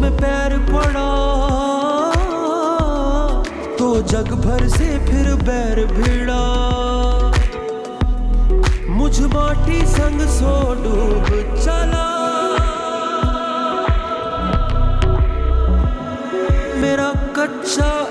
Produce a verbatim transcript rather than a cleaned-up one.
में पैर पड़ा तो जग भर से फिर बैर भिड़ा मुझ माटी संग सो डूब चला मेरा कच्चा